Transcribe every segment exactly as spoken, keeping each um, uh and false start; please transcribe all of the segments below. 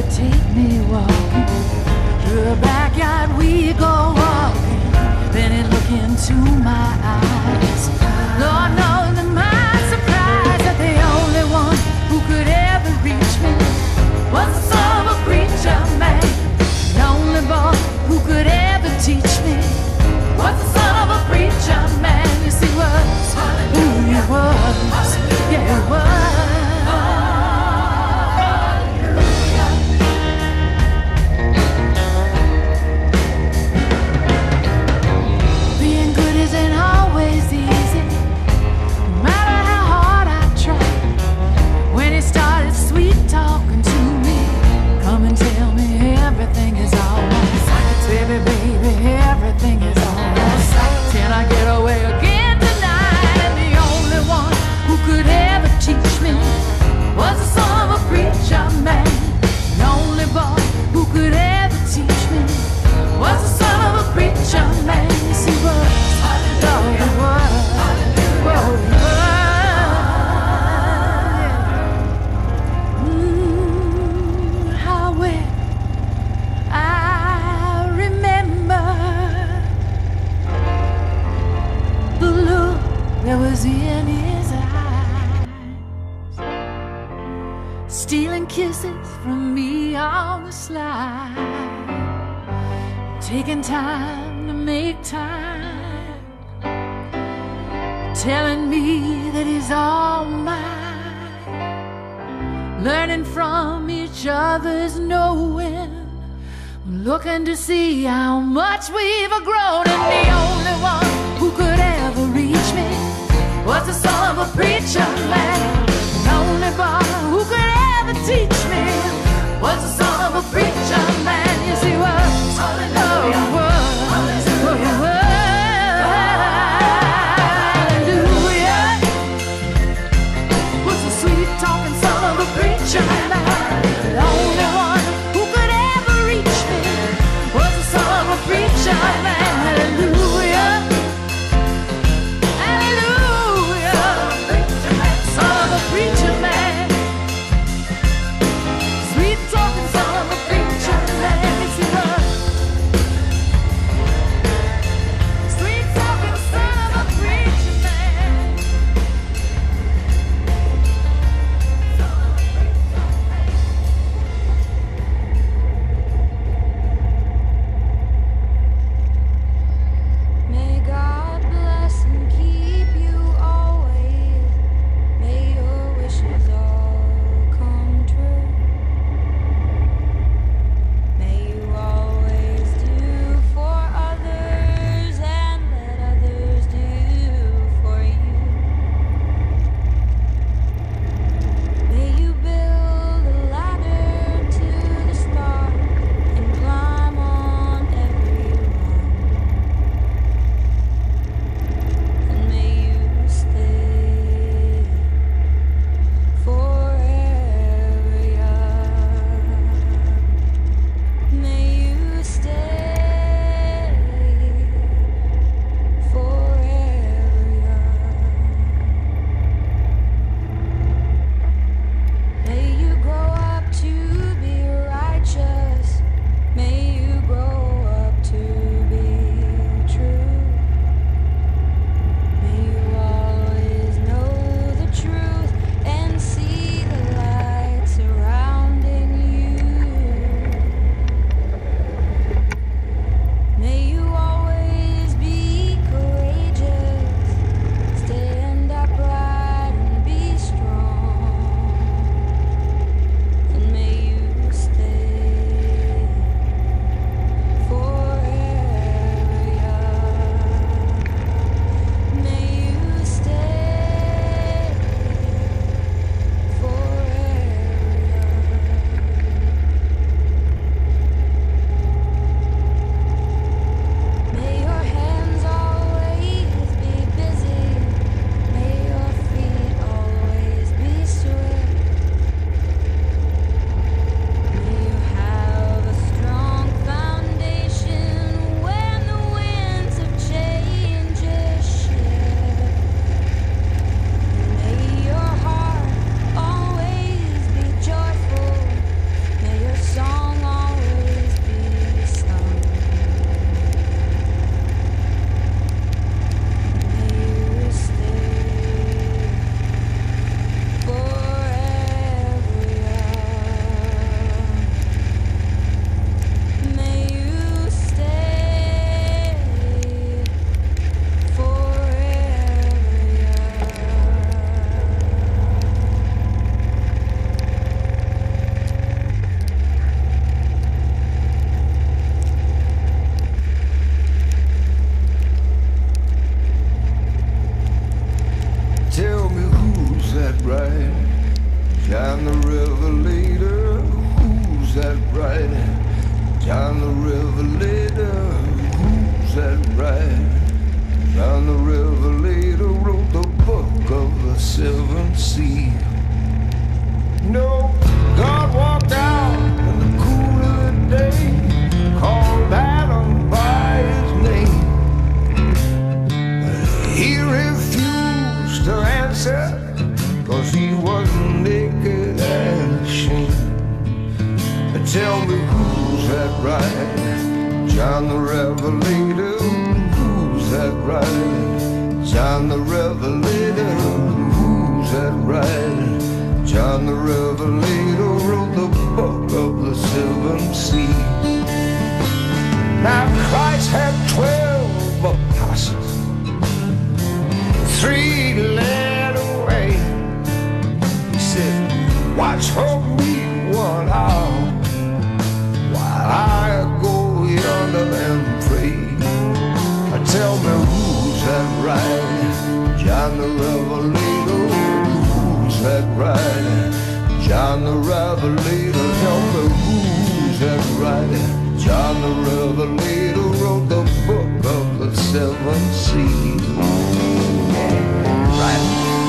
take me walking through the backyard. We go walking, then it look into my eyes. Lord knows to my surprise that the only one who could ever reach me was the son of a preacher man. The only boy who could ever teach me was the son of a preacher man. Yes, he was who he was. Yeah, he was. There was in his eyes, stealing kisses from me on the slide, taking time to make time, telling me that he's all mine, learning from each other's knowing, looking to see how much we've grown. And the only one who could ever reach me was the son of a preacher man. The only boy who could ever teach me was the son of a preacher man. Yes, he was. Oh, he was. Oh, he was. Hallelujah. Was the sweet talking son of a preacher man. The only one who could ever reach me was the son of a preacher man. Hallelujah. Hallelujah. Son of a Tell me who's that right? John the Revelator. Who's that right? John the Revelator. Who's that right? John the Revelator wrote the book of the seven seas. Now Christ had twelve apostles, three led away. He said, watch for me one hour while I go yonder and pray. Tell me who's that right? John the Revelator. Who's that right? John the Revelator. Tell me who's that right? John the Revelator wrote the book of the seven seas. Right.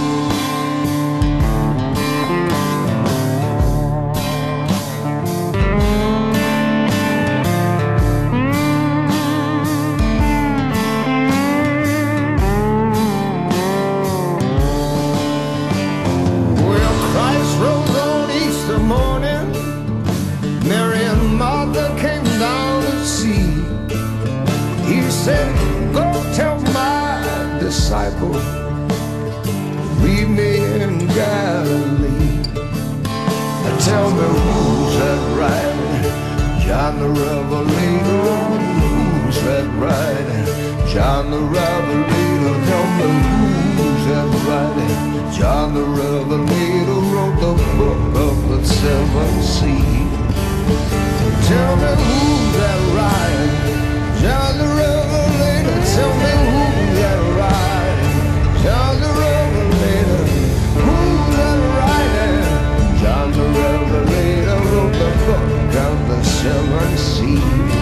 Said, go tell my disciples, meet me in Galilee. Tell me who's that right? John the Revelator. Who's that right? John the Revelator. Tell me who's that right? John the Revelator wrote the book of the seven seas. Tell me who's that right? John the Revelator, tell me who's that right? John the Revelator, who's that right? John the Revelator wrote the book of the seven seas.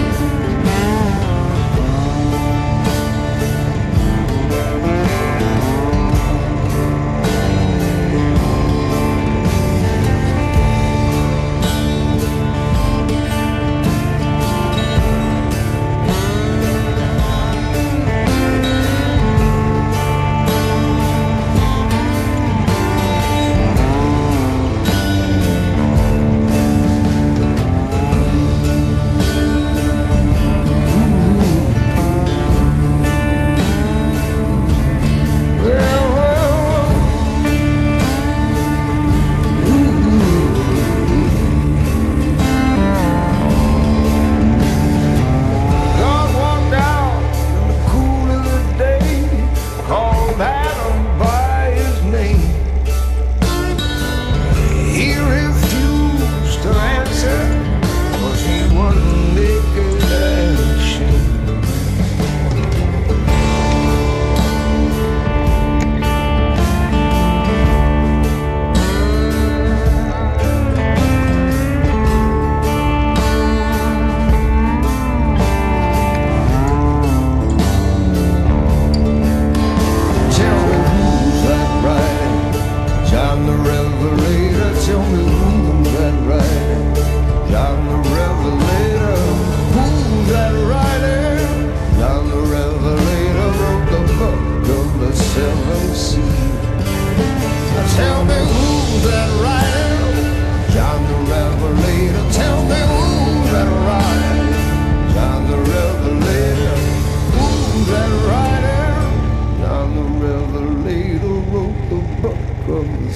Tell me who's that right? John the Revelator. Tell me who's that right? John the Revelator. Who's that right? John the Revelator wrote the book of